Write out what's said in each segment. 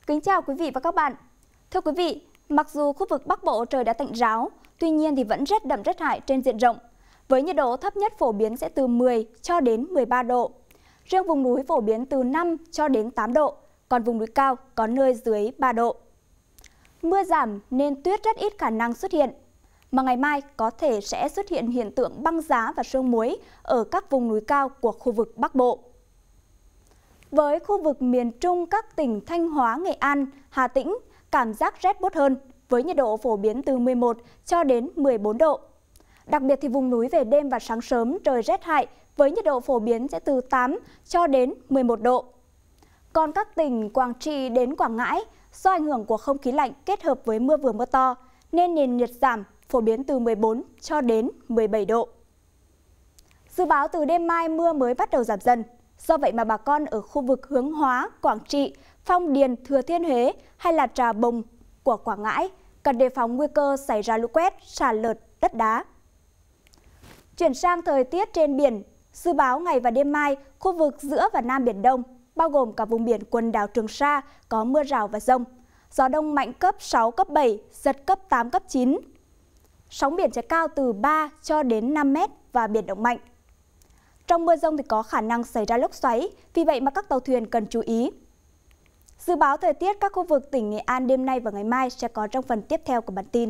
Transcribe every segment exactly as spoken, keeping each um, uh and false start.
Kính chào quý vị và các bạn. Thưa quý vị, mặc dù khu vực Bắc Bộ trời đã tạnh ráo, tuy nhiên thì vẫn rét đậm rét hại trên diện rộng, với nhiệt độ thấp nhất phổ biến sẽ từ mười cho đến mười ba độ. Riêng vùng núi phổ biến từ năm cho đến tám độ, còn vùng núi cao có nơi dưới ba độ. Mưa giảm nên tuyết rất ít khả năng xuất hiện, mà ngày mai có thể sẽ xuất hiện hiện tượng băng giá và sương muối ở các vùng núi cao của khu vực Bắc Bộ. Với khu vực miền Trung các tỉnh Thanh Hóa, Nghệ An, Hà Tĩnh, cảm giác rét buốt hơn với nhiệt độ phổ biến từ mười một cho đến mười bốn độ. Đặc biệt thì vùng núi về đêm và sáng sớm trời rét hại với nhiệt độ phổ biến sẽ từ tám cho đến mười một độ. Còn các tỉnh Quảng Trị đến Quảng Ngãi do ảnh hưởng của không khí lạnh kết hợp với mưa vừa mưa to nên nền nhiệt giảm phổ biến từ mười bốn cho đến mười bảy độ. Dự báo từ đêm mai mưa mới bắt đầu giảm dần. Do vậy mà bà con ở khu vực Hướng Hóa, Quảng Trị, Phong Điền, Thừa Thiên Huế hay là Trà Bồng của Quảng Ngãi cần đề phòng nguy cơ xảy ra lũ quét, sạt lở đất đá. Chuyển sang thời tiết trên biển, dự báo ngày và đêm mai, khu vực giữa và Nam Biển Đông, bao gồm cả vùng biển quần đảo Trường Sa có mưa rào và dông. Gió đông mạnh cấp sáu, cấp bảy, giật cấp tám, cấp chín. Sóng biển sẽ cao từ ba cho đến năm mét và biển động mạnh. Trong mưa dông thì có khả năng xảy ra lốc xoáy, vì vậy mà các tàu thuyền cần chú ý. Dự báo thời tiết các khu vực tỉnh Nghệ An đêm nay và ngày mai sẽ có trong phần tiếp theo của bản tin.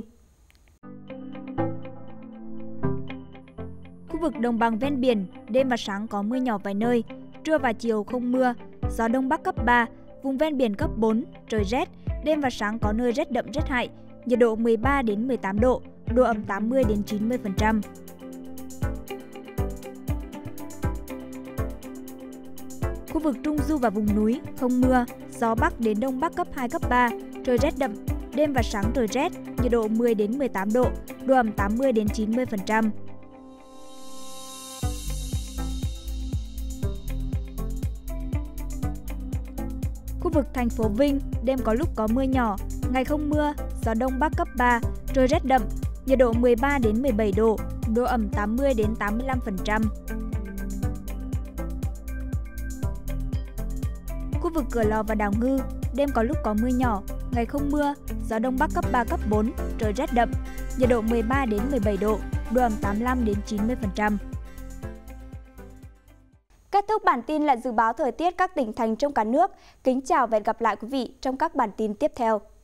Khu vực đồng bằng ven biển, đêm và sáng có mưa nhỏ vài nơi, trưa và chiều không mưa, gió đông bắc cấp ba, vùng ven biển cấp bốn, trời rét, đêm và sáng có nơi rét đậm rét hại, nhiệt độ mười ba đến mười tám độ, độ ẩm tám mươi đến chín mươi phần trăm. Khu vực Trung Du và vùng núi, không mưa, gió Bắc đến Đông Bắc cấp hai, cấp ba, trời rét đậm, đêm và sáng trời rét, nhiệt độ mười đến mười tám độ, độ ẩm tám mươi đến chín mươi phần trăm. Khu vực thành phố Vinh, đêm có lúc có mưa nhỏ, ngày không mưa, gió Đông Bắc cấp ba, trời rét đậm, nhiệt độ mười ba đến mười bảy độ, độ ẩm tám mươi đến tám mươi lăm phần trăm. Khu vực Cửa Lò và Đảo Ngư, đêm có lúc có mưa nhỏ, ngày không mưa, gió Đông Bắc cấp ba, cấp bốn, trời rét đậm, nhiệt độ mười ba đến mười bảy độ, độ ẩm tám mươi lăm đến chín mươi phần trăm. Kết thúc bản tin là dự báo thời tiết các tỉnh thành trong cả nước. Kính chào và hẹn gặp lại quý vị trong các bản tin tiếp theo.